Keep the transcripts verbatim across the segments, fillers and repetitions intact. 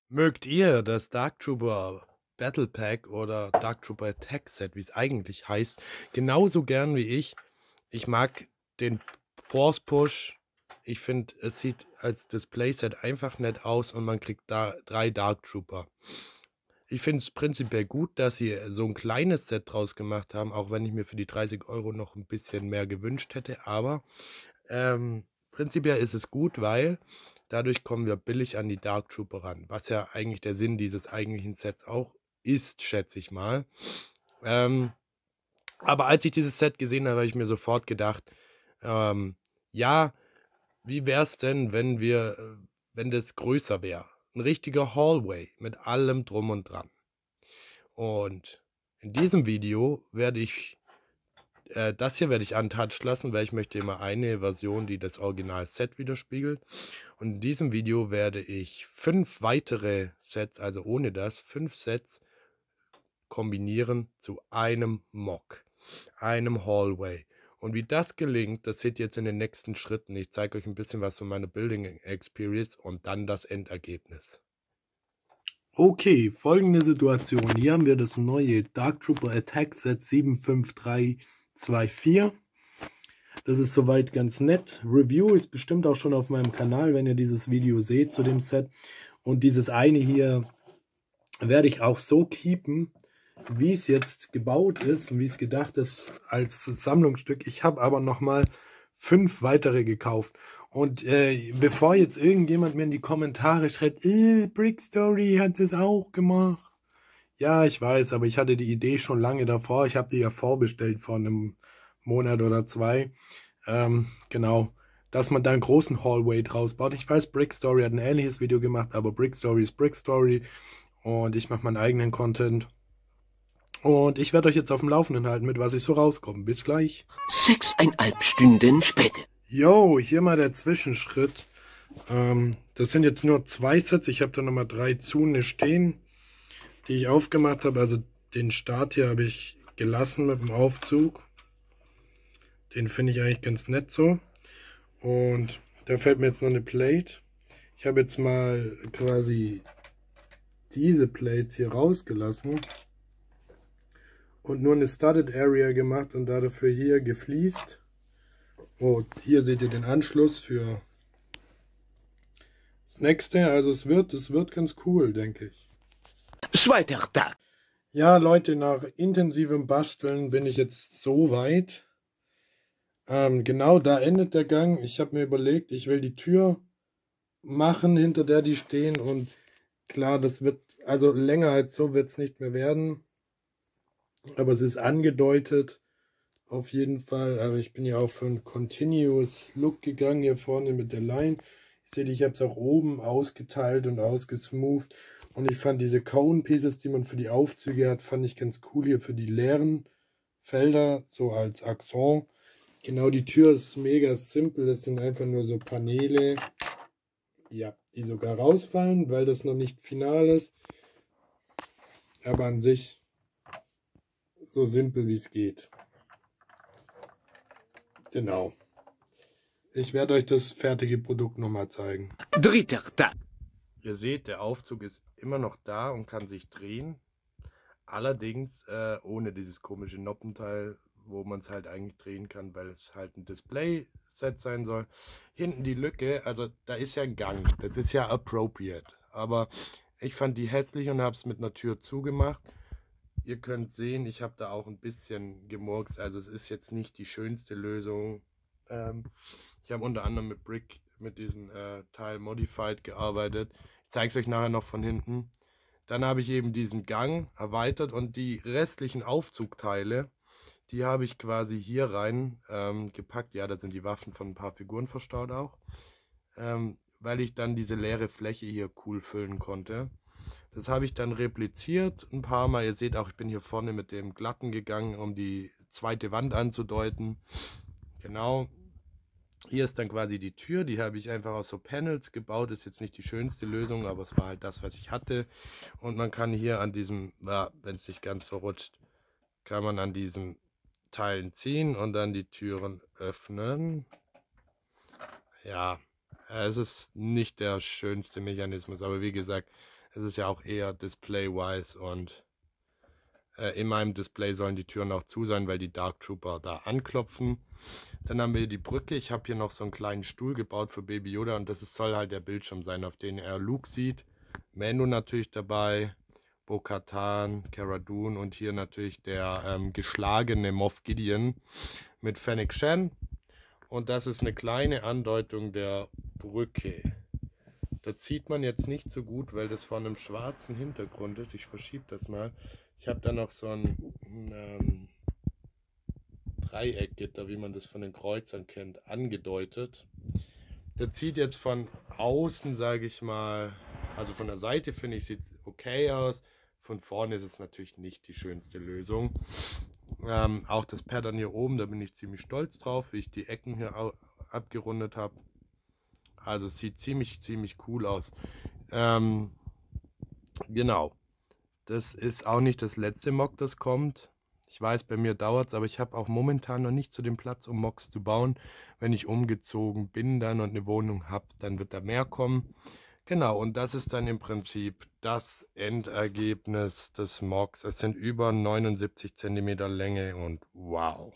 Mögt ihr das Dark Trooper Battle Pack oder Dark Trooper Attack Set, wie es eigentlich heißt, genauso gern wie ich? Ich mag den Force Push. Ich finde, es sieht als Display-Set einfach nett aus und man kriegt da drei Dark Trooper. Ich finde es prinzipiell gut, dass sie so ein kleines Set draus gemacht haben, auch wenn ich mir für die dreißig Euro noch ein bisschen mehr gewünscht hätte. Aber ähm, prinzipiell ist es gut, weil dadurch kommen wir billig an die Dark Trooper ran, was ja eigentlich der Sinn dieses eigentlichen Sets auch ist, schätze ich mal. Ähm, aber als ich dieses Set gesehen habe, habe ich mir sofort gedacht, ähm, ja, wie wäre es denn, wenn wir, äh, wenn das größer wäre? Ein richtiger Hallway mit allem drum und dran. Und in diesem Video werde ich, äh, das hier werde ich untouched lassen, weil ich möchte immer eine Version, die das Original-Set widerspiegelt. Und in diesem Video werde ich fünf weitere Sets, also ohne das, fünf Sets kombinieren zu einem Mock, einem Hallway. Und wie das gelingt, das seht ihr jetzt in den nächsten Schritten. Ich zeige euch ein bisschen was von meiner Building Experience und dann das Endergebnis. Okay, folgende Situation. Hier haben wir das neue Dark Trooper Attack Set sieben fünf drei zwei vier. Das ist soweit ganz nett. Review ist bestimmt auch schon auf meinem Kanal, wenn ihr dieses Video seht zu dem Set. Und dieses eine hier werde ich auch so keepen, wie es jetzt gebaut ist und wie es gedacht ist als Sammlungsstück. Ich habe aber nochmal fünf weitere gekauft. Und äh, bevor jetzt irgendjemand mir in die Kommentare schreibt, äh, Brick Story hat das auch gemacht. Ja, ich weiß, aber ich hatte die Idee schon lange davor. Ich habe die ja vorbestellt vor einem Monat oder zwei. Ähm, genau, dass man da einen großen Hallway draus baut. Ich weiß, Brick Story hat ein ähnliches Video gemacht, aber Brick Story ist Brick Story. Und ich mache meinen eigenen Content. Und ich werde euch jetzt auf dem Laufenden halten, mit was ich so rauskomme. Bis gleich. Sechseinhalb Stunden später. Jo, hier mal der Zwischenschritt. Ähm, das sind jetzt nur zwei Sets. Ich habe da nochmal drei Zune stehen, die ich aufgemacht habe. Also den Start hier habe ich gelassen mit dem Aufzug. Den finde ich eigentlich ganz nett so. Und da fällt mir jetzt noch eine Plate. Ich habe jetzt mal quasi diese Plates hier rausgelassen und nur eine Studded Area gemacht und dafür hier gefliest. Und hier seht ihr den Anschluss für das nächste. Also es wird, es wird ganz cool, denke ich. Zweiter Tag. Ja, Leute, nach intensivem Basteln bin ich jetzt so weit. Ähm, genau, da endet der Gang. Ich habe mir überlegt, ich will die Tür machen, hinter der die stehen. Und klar, das wird, also länger als so wird es nicht mehr werden. Aber es ist angedeutet, auf jeden Fall. Aber ich bin ja auch für einen Continuous Look gegangen, hier vorne mit der Line. Ihr seht, ich habe es auch oben ausgeteilt und ausgesmoothed. Und ich fand diese Cone Pieces, die man für die Aufzüge hat, fand ich ganz cool hier für die leeren Felder, so als Akzent. Genau, die Tür ist mega simpel. Das sind einfach nur so Paneele, ja, die sogar rausfallen, weil das noch nicht final ist. Aber an sich so simpel wie es geht. Genau. Ich werde euch das fertige Produkt nochmal zeigen. Dritter Tag. Ihr seht, der Aufzug ist immer noch da und kann sich drehen. Allerdings äh, ohne dieses komische Noppenteil, wo man es halt eigentlich drehen kann, weil es halt ein Display-Set sein soll. Hinten die Lücke, also da ist ja ein Gang, das ist ja appropriate. Aber ich fand die hässlich und habe es mit einer Tür zugemacht. Ihr könnt sehen, ich habe da auch ein bisschen gemurkst, also es ist jetzt nicht die schönste Lösung. Ähm, ich habe unter anderem mit Brick, mit diesem äh, Teil Modified gearbeitet. Ich zeige es euch nachher noch von hinten. Dann habe ich eben diesen Gang erweitert und die restlichen Aufzugteile, die habe ich quasi hier rein ähm, gepackt. Ja, da sind die Waffen von ein paar Figuren verstaut auch. Ähm, weil ich dann diese leere Fläche hier cool füllen konnte. Das habe ich dann repliziert ein paar Mal. Ihr seht auch, ich bin hier vorne mit dem Glatten gegangen, um die zweite Wand anzudeuten. Genau. Hier ist dann quasi die Tür, die habe ich einfach aus so Panels gebaut. Ist jetzt nicht die schönste Lösung, aber es war halt das, was ich hatte. Und man kann hier an diesem, ja, wenn es nicht ganz verrutscht, kann man an diesen Teilen ziehen und dann die Türen öffnen. Ja, es ist nicht der schönste Mechanismus, aber wie gesagt, Es ist ja auch eher display-wise und äh, in meinem Display sollen die Türen auch zu sein, weil die Dark Trooper da anklopfen. Dann haben wir die Brücke. Ich habe hier noch so einen kleinen Stuhl gebaut für Baby Yoda und das ist, soll halt der Bildschirm sein, auf den er Luke sieht. Mando natürlich dabei, Bo-Katan, Cara Dune und hier natürlich der ähm, geschlagene Moff Gideon mit Fennec Shan. Und das ist eine kleine Andeutung der Brücke. Das sieht man jetzt nicht so gut, weil das vor einem schwarzen Hintergrund ist. Ich verschiebe das mal. Ich habe da noch so ein ähm, Dreieckgitter, wie man das von den Kreuzern kennt, angedeutet. Das sieht jetzt von außen, sage ich mal, also von der Seite finde ich, sieht okay aus. Von vorne ist es natürlich nicht die schönste Lösung. Ähm, auch das Pattern hier oben, da bin ich ziemlich stolz drauf, wie ich die Ecken hier abgerundet habe. Also es sieht ziemlich, ziemlich cool aus. Ähm, genau. Das ist auch nicht das letzte Mock, das kommt. Ich weiß, bei mir dauert es, aber ich habe auch momentan noch nicht so den Platz, um Mocks zu bauen. Wenn ich umgezogen bin dann und eine Wohnung habe, dann wird da mehr kommen. Genau, und das ist dann im Prinzip das Endergebnis des Mocks. Es sind über neunundsiebzig Zentimeter Länge und wow.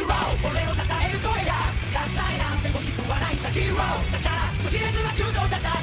Hero